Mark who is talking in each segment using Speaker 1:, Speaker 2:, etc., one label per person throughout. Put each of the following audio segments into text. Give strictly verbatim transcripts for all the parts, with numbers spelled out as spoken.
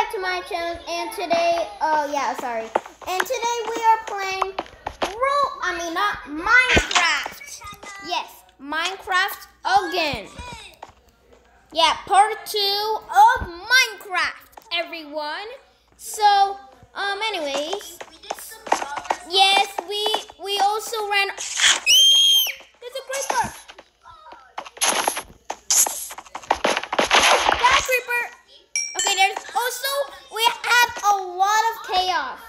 Speaker 1: back to my channel, and today, oh yeah, sorry. And today we are playing Ro- I mean not Minecraft. Yes, Minecraft again. Yeah, part two of Minecraft, everyone. So, um, anyways, yes, we we also ran. There's a creeper. That creeper. Okay, there's also, we have a lot of chaos.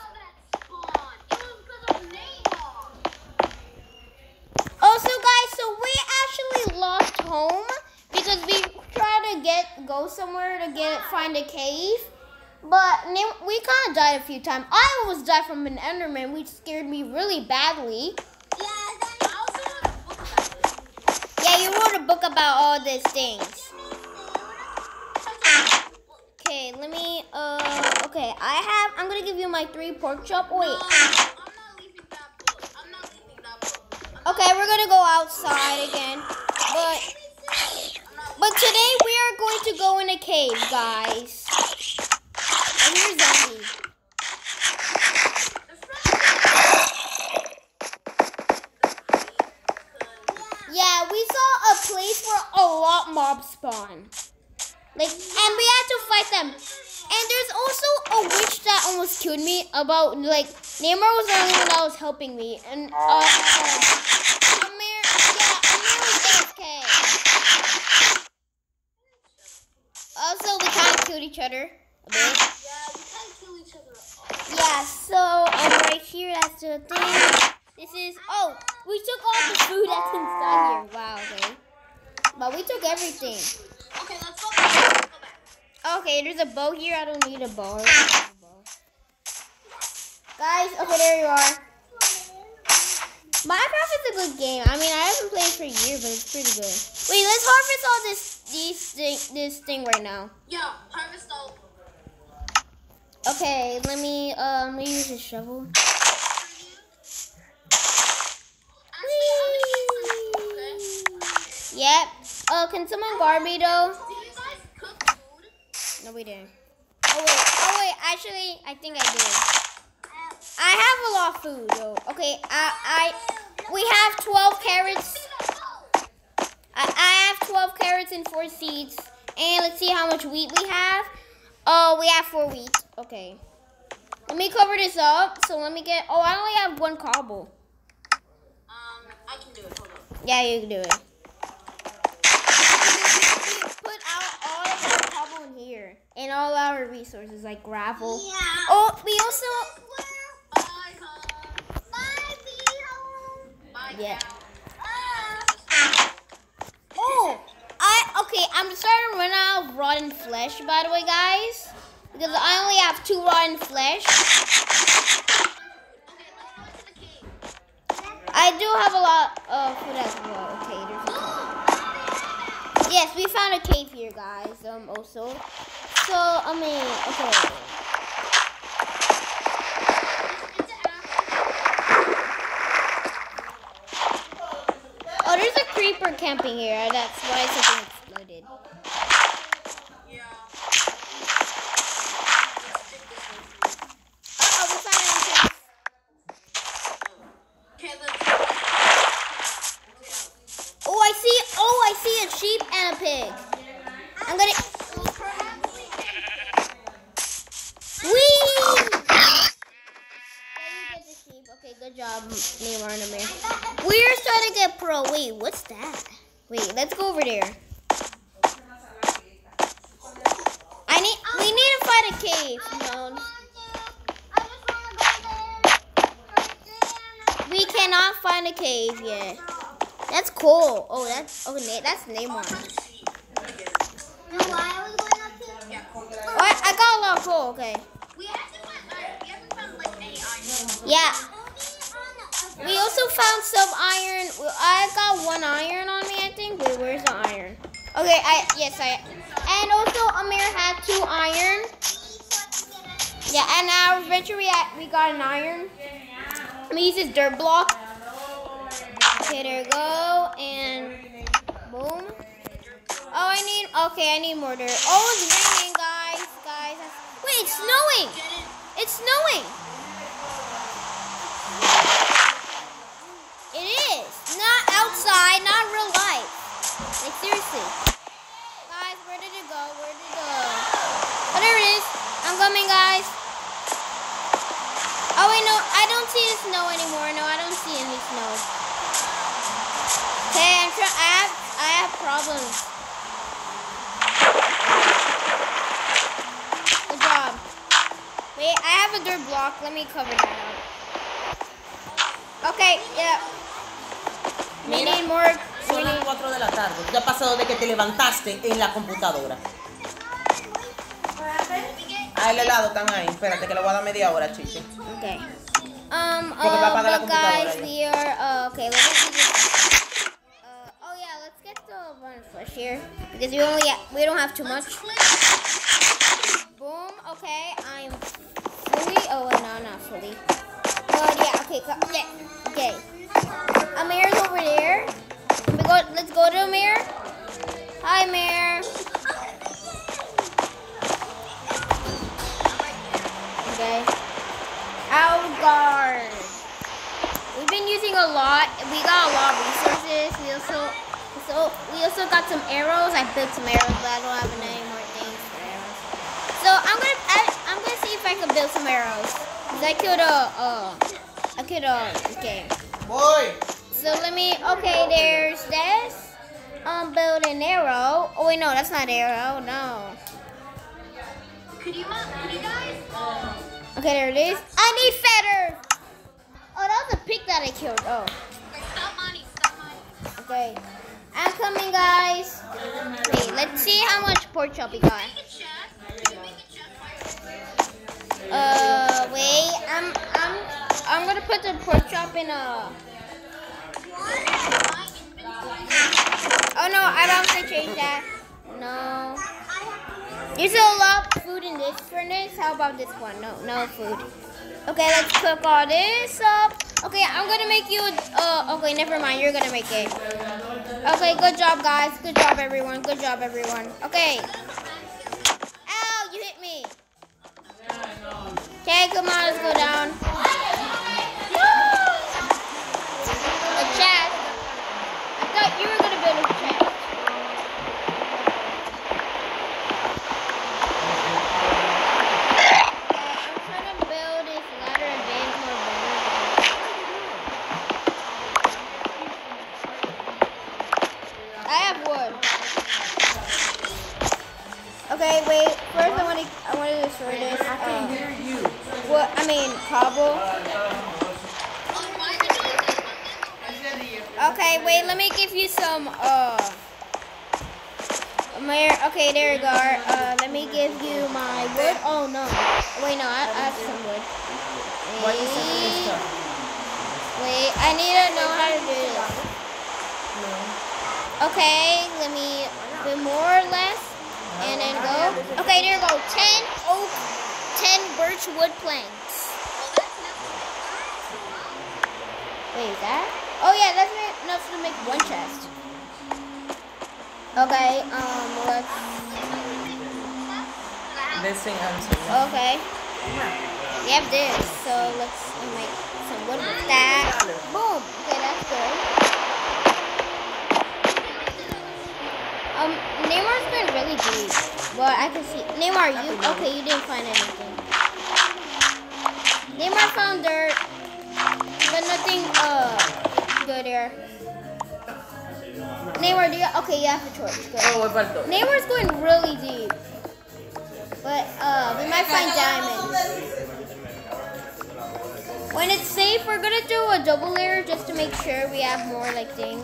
Speaker 1: Also, guys, so we actually lost home because we tried to get go somewhere to get find a cave, but we kind of died a few times. I almost died from an Enderman, which scared me really badly. Yeah, you wrote a book about all these things. Okay, let me, uh, okay, I have, I'm gonna give you my three pork chop. Oh, wait.
Speaker 2: No, I'm not leaving that book. I'm not leaving that book.
Speaker 1: Okay, we're gonna go outside again. But, but today we are going to go in a cave, guys. I hear zombie. Yeah, we saw a place where a lot mobs spawn. Like, and we had to fight them. And there's also a witch that almost killed me. About, like, Neymar was the only one that was helping me. And, uh, uh Amir, yeah, Amir was A F K. Also, we kind of killed each other a bit.
Speaker 2: Yeah, we kind of kill each other.
Speaker 1: Yeah, so, um, right here, that's the thing. This is, oh, we took all the food that's inside here. Wow, okay. But we took everything.
Speaker 2: Okay, let's go back. Let's go back.
Speaker 1: Okay, there's a bow here. I don't need a bow. Guys, okay, there you are. Minecraft is a good game. I mean, I haven't played it for a year, but it's pretty good. Wait, let's harvest all this these thing, this thing right now.
Speaker 2: Yeah, harvest all.
Speaker 1: Okay, let me um let me use a shovel.
Speaker 2: Okay.
Speaker 1: Yep. Uh, can someone guard me though?
Speaker 2: Did you guys cook food?
Speaker 1: No, we didn't. Oh wait, oh wait. Actually, I think I did. I have a lot of food though. Okay, I I we have twelve carrots. I I have twelve carrots and four seeds. And let's see how much wheat we have. Oh, we have four wheat. Okay. Let me cover this up. So let me get. Oh, I only have one cobble.
Speaker 2: Um, I can do it. Hold on.
Speaker 1: Yeah, you can do it. Put out all of our cobble in here and all our resources like gravel.
Speaker 2: Yeah.
Speaker 1: Oh, we also.
Speaker 2: Bye, home. Bye, be home. Bye,
Speaker 1: Yeah.
Speaker 2: cow.
Speaker 1: Oh, I okay. I'm starting to run out of rotten flesh, by the way, guys, because I only have two rotten flesh. I do have a lot of food as well. Okay, there's. Yes, we found a cave here, guys. Um, also. So, I mean, okay. Oh, there's a creeper camping here. That's why something exploded.
Speaker 2: Yeah.
Speaker 1: Uh-oh, we found an entrance.
Speaker 2: Okay, let's.
Speaker 1: Oh, I see. Oh, I see a sheep and a pig. I'm gonna. Whee! Okay, good job, Neymar and Amir. We're starting to get pro. Wait, what's that? Wait, let's go over there. I need. We need to find a cave. No. We cannot find a cave yet. That's cool. Oh, that's oh, that's Neymar. Oh, I, I got a lot of coal. Okay.
Speaker 2: We haven't found iron. We haven't found like any iron.
Speaker 1: Yeah. We also found some iron. I got one iron on me, I think. Wait, where's the iron? Okay, I yes I. And also Amir had two iron. Yeah, and our adventure we had, we got an iron. Let me use this dirt block. Okay, there we go, and boom. Oh, I need. Okay, I need more dirt. Oh, it's raining, guys. Guys, wait, it's snowing. It's snowing. It is. Not outside, not real life. Like, seriously. Guys, where did it go? Where did it go? Oh, there it is. I'm coming, guys. Oh, wait, no. I don't see the snow anymore. No, I don't see any snow. Okay, I'm trying. I have, I have problems. Good job. Wait, I have a dirt block. Let me cover that up. Okay, yeah. We need more.
Speaker 3: Son las cuatro de la tarde. Ya ha pasado de que te levantaste en la computadora. Ah, el helado están ahí. Espérate que le voy a dar media hora, chiche.
Speaker 1: Okay. Um,
Speaker 3: Porque va a
Speaker 1: uh,
Speaker 3: apagar la
Speaker 1: but
Speaker 3: computadora
Speaker 1: guys,
Speaker 3: ya.
Speaker 1: we are, uh, okay, let's do this. Uh, oh yeah, let's get the run flush here. Because we only, we don't have too much. Boom, okay, I'm fully, oh, wait, no, not fully. But yeah, okay, co- yeah, okay. Amir's over there. We go, let's go to Amir. Hi, Amir. Okay. Algard. We've been using a lot. We got a lot of resources. We also, so we also got some arrows. I built some arrows, but I don't have any more things for arrows. So I'm gonna, I, I'm gonna see if I can build some arrows. Cause I could, uh, uh, I could, uh, okay.
Speaker 3: Boy.
Speaker 1: So let me, okay, there's this. Um, build an arrow. Oh wait, no, that's not arrow. No.
Speaker 2: Could you, could you guys? Um,
Speaker 1: Okay, there it is. I need feathers. Oh, that was a pig that I killed. Oh,
Speaker 2: stop money, stop money.
Speaker 1: okay. I'm coming, guys. Wait, let's see how much pork chop we got.
Speaker 2: Make a chest. Can you make a chest fire?
Speaker 1: Uh, wait. I'm, I'm, I'm gonna put the pork chop in a. Oh no, I don't have to change that. No. There's a lot of food in this furnace. How about this one? No, no food. Okay, let's cook all this up. Okay, I'm gonna make you. Uh, okay, never mind. You're gonna make it. Okay, good job, guys. Good job, everyone. Good job, everyone. Okay. Ow! You hit me. Okay, come on. Let's go down. A chest. I thought you were gonna build a chest. Okay, wait. First, I want to. I want to destroy this.
Speaker 3: I can
Speaker 1: Uh,
Speaker 3: hear you.
Speaker 1: what? I mean, cobble. Okay, wait. Let me give you some. Uh. My, okay, there you go. Uh, let me give you my wood. Oh no. Wait, no. I, I have some wood.
Speaker 3: Why you sending me
Speaker 1: Wait.
Speaker 3: stuff?
Speaker 1: Wait. I need to know how to do this.
Speaker 3: No.
Speaker 1: Okay. Let me do more or less. And then go. Okay, there you go. Ten oak, ten birch wood planks. Wait, is that? Oh yeah, that's enough to make one chest. Okay, um, let's.
Speaker 3: This thing answer.
Speaker 1: Okay. We have this, so let's make some wood with that. Boom. Okay, that's good. Um, Neymar's been really deep. Well, I can see. Neymar, you okay? You didn't find anything. Neymar found dirt, but nothing uh good here. Neymar, do you okay? You have a choice. Good.
Speaker 3: Oh, me faltó.
Speaker 1: Neymar's going really deep, but uh, we might find diamonds. When it's safe, we're gonna do a double layer just to make sure we have more like things.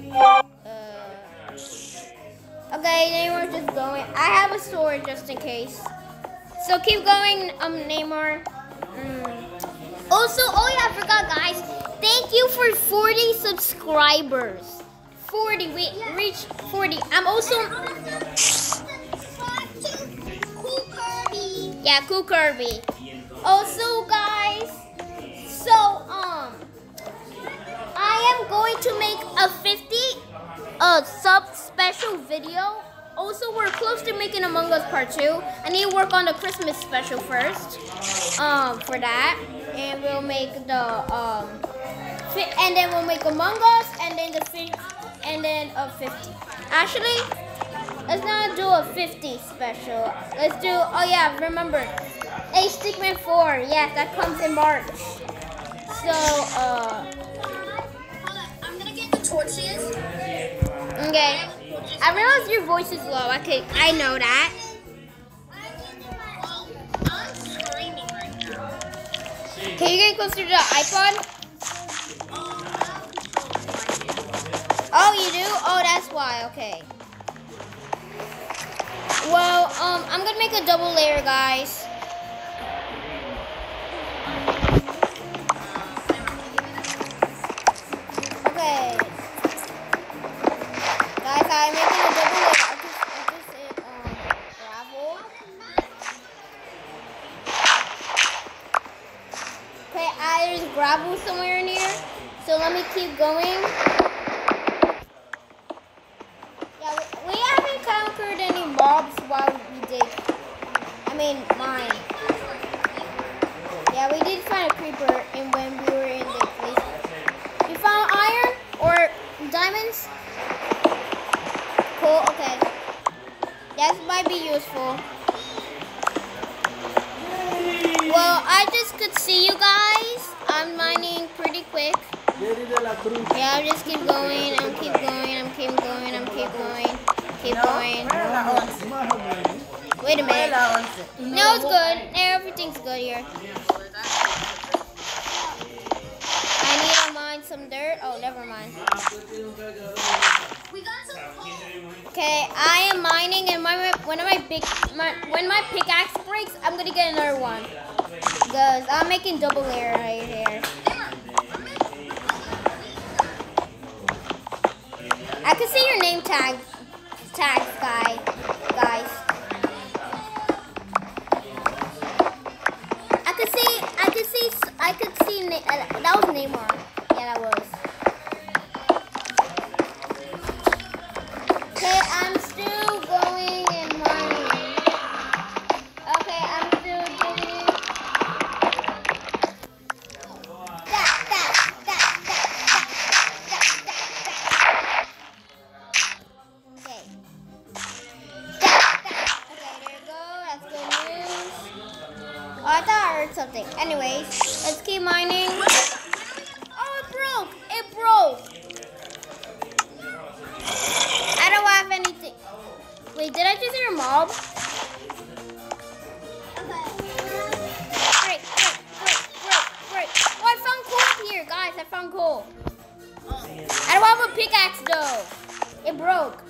Speaker 1: Okay, Neymar's just going. I have a sword just in case. So keep going, um, Neymar. Mm. Also, oh yeah, I forgot, guys. Thank you for forty subscribers. forty, we reached forty. I'm also. Yeah, Cool Kirby. Also, guys. So, um, I am going to make a fifty uh, sub special video also we're close to making Among Us Part Two. I need to work on the Christmas special first. Um, for that, and we'll make the um, fi- and then we'll make Among Us, and then the fi- and then a fifty. Actually, let's not do a fifty special. Let's do. Oh yeah, remember, a Stickman four. Yeah, that comes in March. So uh.
Speaker 2: Hold on, I'm gonna get the torches.
Speaker 1: Okay. I realize your voice is low. Okay, I know that.
Speaker 2: Well, I'm screaming right now.
Speaker 1: Can you get closer to the iPod? Oh, you do? Oh, that's why. Okay. Well, um, I'm gonna make a double layer, guys. Okay. Guys, I'm making a double layer. I just, I just said, um, gravel. Okay, I there's gravel somewhere in here. So let me keep going. Yeah, we, we haven't conquered any mobs while we dig. I mean, mine. Yeah, we did find a creeper in when we were in the place. You found iron or diamonds? Cool, okay. That might be useful. Well, I just could see you guys. I'm mining pretty quick. Yeah, I'll just keep going. I'm keep going. I'm keep going. I'm keep going. Keep going. Wait a minute. No, it's good. Everything's good here. I need to mine some dirt. Oh, never mind.
Speaker 2: We got some coal.
Speaker 1: Okay, I am mining, and my one of my big my when my pickaxe breaks, I'm gonna get another one. Cause I'm making double layer right here. I can see your name tag tags, guy, guys. I could see, I could see, I could see. Na- uh, that was Neymar. Yeah, that was. Okay, I'm still going and mining. Okay, I'm still digging. That, that, that, that, that, that, that, that. Okay. That, that. Okay, there you go. That's good news. Oh, I thought I heard something. Anyways, let's keep mining. Oh, it broke. It broke. I don't have anything. Wait, did I just hear a mob? Break, break, break, break, break. Oh, I found coal up here, guys. I found coal. I don't have a pickaxe though. It broke.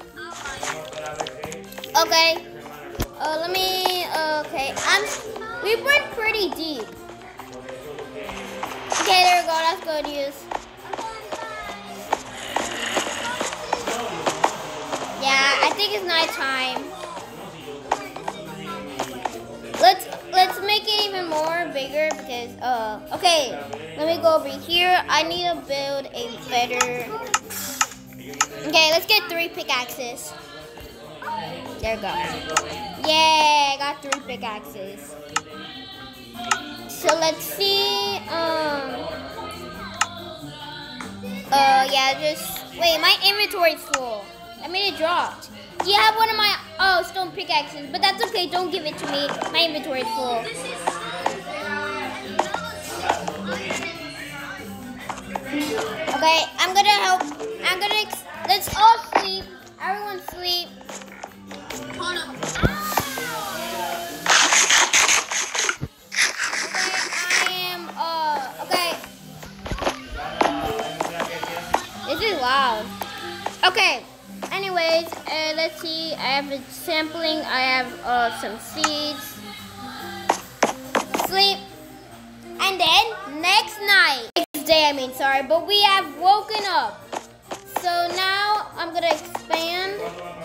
Speaker 1: Okay. Uh, let me. Uh, okay, I'm. We went pretty deep. Okay, there we go. That's good news. Yeah, I think it's night time. Let's let's make it even more bigger because uh okay, let me go over here. I need to build a better. Okay, let's get three pickaxes. There we go. Yeah, I got three pickaxes. So let's see. Um. Uh, yeah, just wait. My inventory's full. I mean, it dropped. You have one of my oh stone pickaxes, but that's okay. Don't give it to me. My inventory's full. Okay, I'm gonna help. I'm gonna. Ex let's all sleep. Everyone sleep.
Speaker 2: Hold up.
Speaker 1: Okay, I am. Uh, okay. This is loud. Okay. Anyways, uh, let's see. I have a sampling. I have uh, some seeds. Sleep. And then next night. Next day, I mean, sorry. But we have woken up. So now I'm going to expand.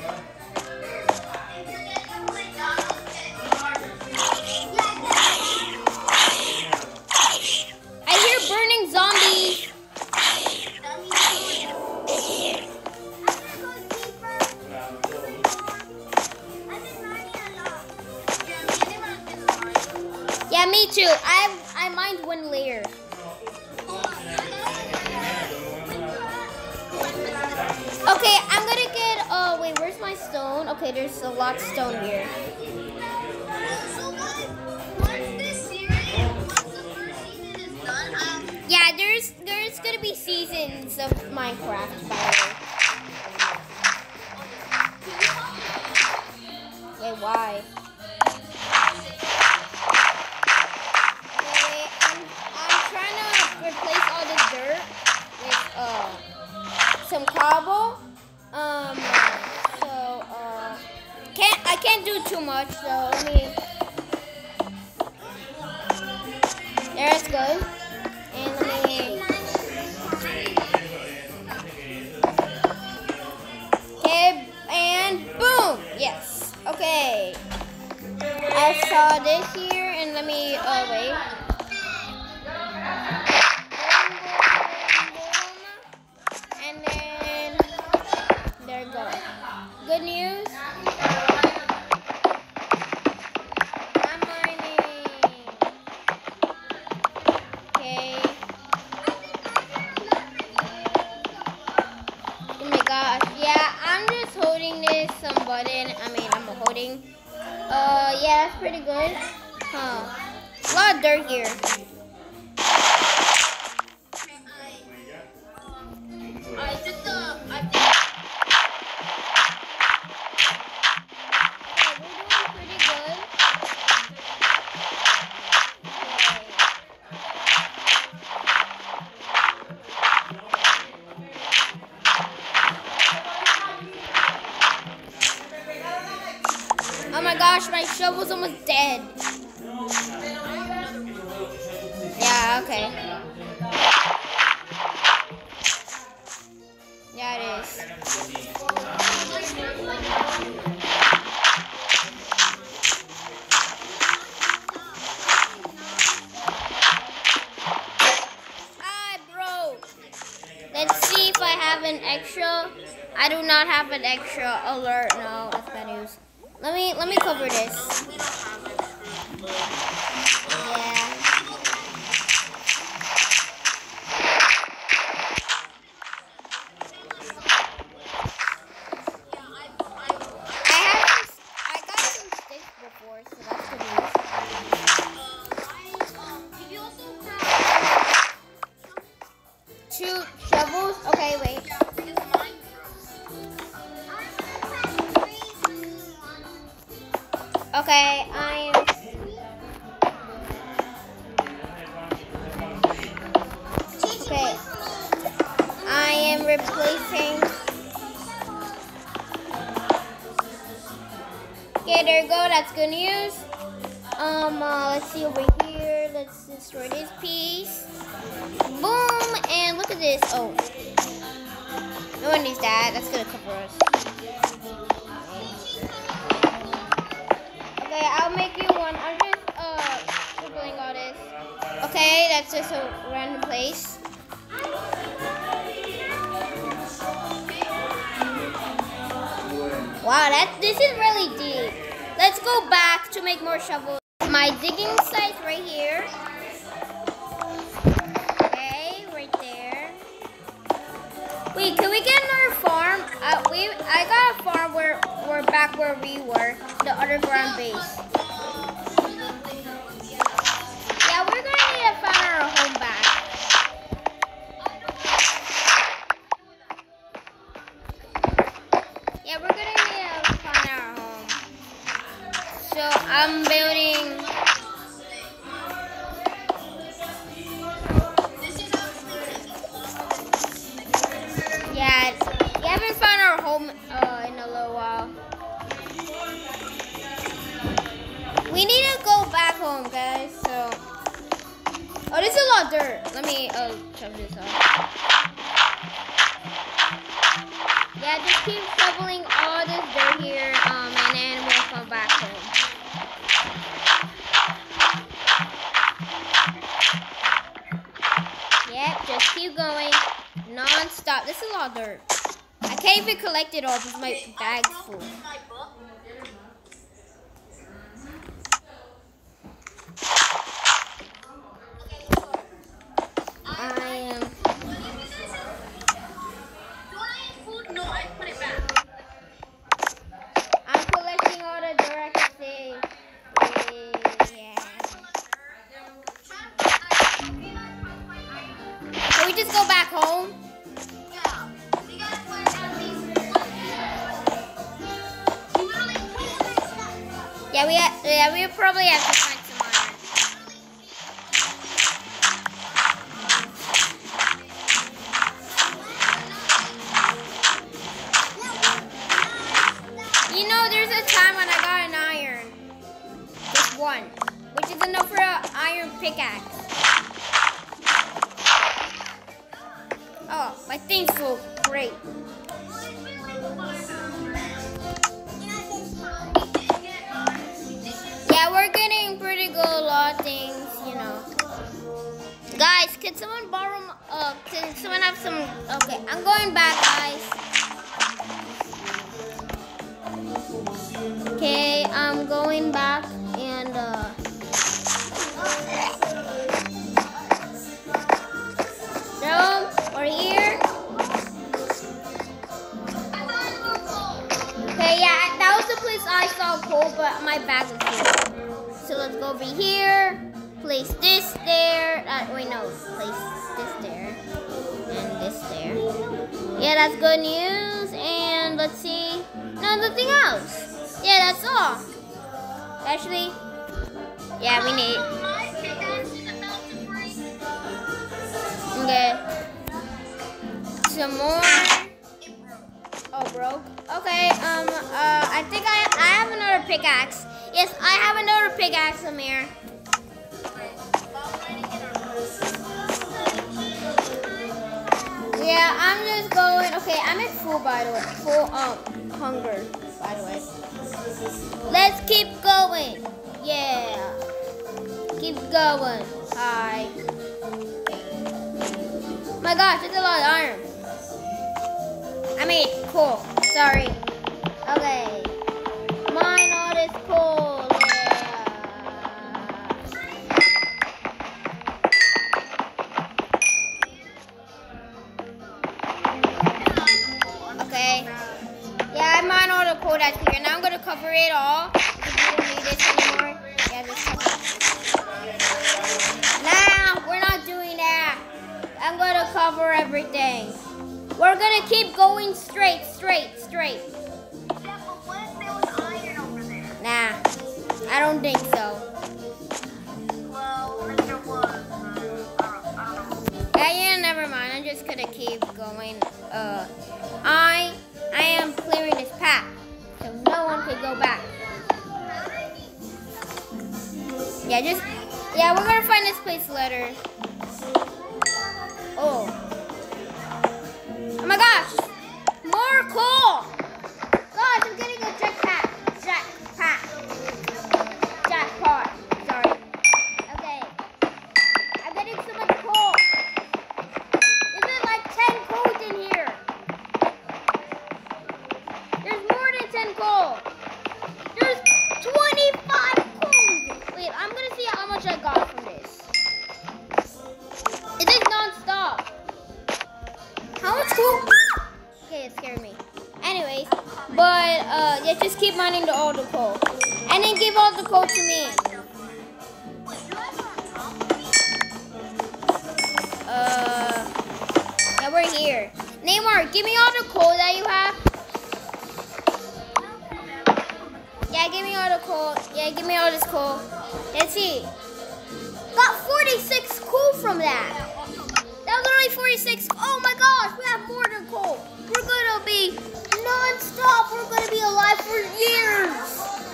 Speaker 1: I hear burning zombies. Yeah, me too. I I mined one layer. Okay, I'm gonna get. Oh wait, where's my stone? Okay, there's a lot of stone here.
Speaker 2: So what? Once this series, once the first season is done, um,
Speaker 1: Yeah, there's there's gonna be seasons of Minecraft, by the way. Wait, why? Okay, I'm I'm trying to replace all this dirt with uh some cobble. Um, so uh can't I can't do too much. So let me. There's good. And let me. Okay, and boom! Yes. Okay. I saw this here, and let me. Oh wait. And then there you go. Good news. I'm mining. Okay. Oh my gosh. Yeah, I'm just holding this some button. I mean, I'm holding. Uh, yeah, that's pretty good. Huh. A lot of dirt here.
Speaker 2: I did the, I did
Speaker 1: Okay, we're doing pretty good. Oh my gosh, my shovel's almost dead. Yeah, okay. Yeah, it is. I broke. Let's see if I have an extra. I do not have an extra alert. No, that's bad news. Let me let me cover this. Yeah. I have some, I got some sticks before, so that's good news.
Speaker 2: Did you also have
Speaker 1: Two shovels. Okay, wait.
Speaker 2: because mine
Speaker 1: Okay, I am. Okay, I am replacing. Okay, there you go. That's good news. Um, uh, let's see over here. Let's destroy this piece. Boom, and look at this. Oh, no one needs that. That's gonna cover us. Okay, I'll make you one. I'm just uh scribbling all this. Okay, that's just a random place. Wow, that this is really deep. Let's go back to make more shovels. My digging site's right here. Okay, right there. Wait, can we get another farm? Uh, we I got a farm where we're back where we were, the underground base. Yeah, we're gonna need to find our home back. Yeah, we're gonna need to find our home. So I'm building. Yeah, we haven't found our home uh, in a little while. We need to go back home, guys. So, oh, this is a lot of dirt. Let me uh, shove this off. Yeah, just keep shoveling all this dirt here, um, and then we'll come back home. Yep, just keep going, non-stop. This is a lot of dirt. I can't even collect it all because my bag's full.
Speaker 2: my book.
Speaker 1: home?
Speaker 2: Yeah. We gotta find out these literally
Speaker 1: Yeah, we ha yeah we probably have to find some iron. You know, there's a time when I got an iron, just one, which is enough for an iron pickaxe. Oh, my things feel great. Yeah, we're getting pretty good a lot of things, you know. Guys, can someone borrow, my, uh, can someone have some, okay, I'm going back, guys. Okay, I'm going back and, uh, no, we're here. Okay, yeah, that was the place I saw coal, but my bag was here. So let's go over here, place this there, uh, wait, no, place this there, and this there. Yeah, that's good news, and let's see, no, nothing else. Yeah, that's all. Actually, yeah, we need.
Speaker 2: My pickaxe is about to break.
Speaker 1: Okay. Some more.
Speaker 2: It broke.
Speaker 1: Oh, broke. Okay. Um. Uh. I think I I have another pickaxe. Yes, I have another pickaxe, Amir. Yeah, I'm just going. Okay, I'm at full, by the way. Full um hunger, by the way. Let's keep going. Yeah. Keep going. Hi. My gosh, there's a lot of iron. I mean, cool. Sorry. Okay. Mine all this coal. Yeah. Okay. Yeah, I mine all the coal that's here. Now I'm gonna cover it all. Because we don't need this anymore. Yeah, just cover it. Now, we're not doing that. I'm gonna cover everything. We're gonna keep going straight, straight, straight.
Speaker 2: Yeah, but what if there was iron over there?
Speaker 1: Nah, I don't think so.
Speaker 2: Well, what if there was? Uh, I don't, I don't know.
Speaker 1: Yeah, yeah, never mind. I'm just gonna keep going. Uh, I, I am clearing this path, so no one can go back. Yeah, just, yeah, we're gonna find this place later. Oh. Oh my gosh! More coal! Gosh, I'm getting a jackpot. Jackpot. Jackpot. Sorry. Okay. I'm getting so much coal. There's like ten coals in here. There's more than ten coal. There's twenty-five coals. Wait, I'm gonna see how much I got from this. It is non-stop. How much coal? Okay, it scared me. Anyways, but uh, yeah, just keep mining the, all the coal, and then give all the coal to me. Uh, yeah, we're here. Neymar, give me all the coal that you have. Yeah, give me all the coal. Yeah, give me all this coal. Let's see. Got forty-six coal from that. That was only forty-six. Oh my gosh, we have more than coal. We're gonna be non-stop. We're gonna be alive for years.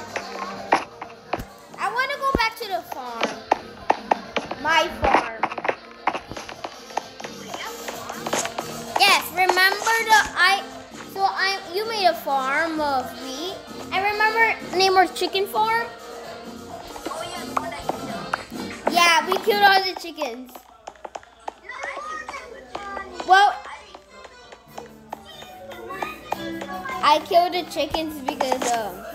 Speaker 1: I want to go back to the farm. My farm. Yes, remember the I. So I. You made a farm of wheat. And remember Neymar's chicken farm?
Speaker 2: Oh yeah, the one that you killed.
Speaker 1: Yeah, we killed all the chickens. Well, I killed the chickens because um.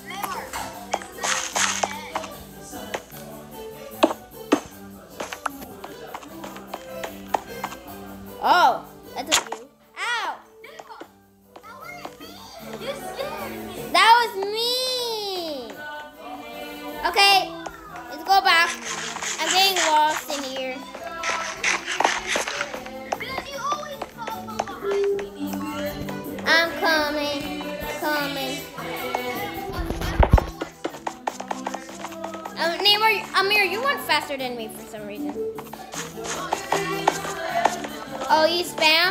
Speaker 1: Oh, that's a few. Ow! That was me. Okay, let's go back. I'm getting lost in here.
Speaker 2: Because you always
Speaker 1: Amir, you went faster than me for some reason. Oh, you spam?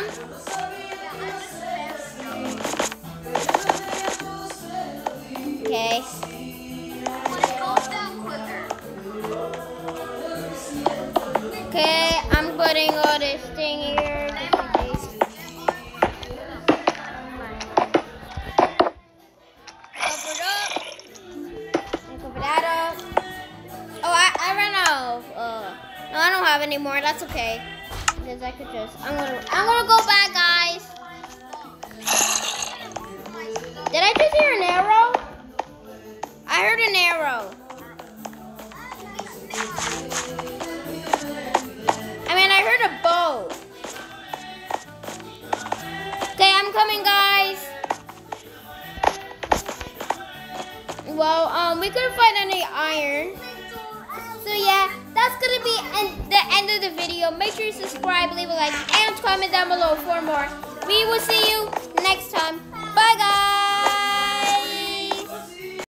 Speaker 1: Okay.
Speaker 2: But it goes down quicker.
Speaker 1: Okay, I'm putting all this thing here. Just in case. Cover it up. And cover that up. Oh, I, I ran out of, uh, no, I don't have any more. That's okay. Because I could just, I'm gonna, I'm gonna go back, guys. Did I just hear an arrow? I heard an arrow. I mean, I heard a bow. Okay, I'm coming, guys. Well, um, we couldn't find any iron. So yeah, that's gonna be en- the end of the video. Make sure you subscribe, leave a like, and comment down below for more. We will see you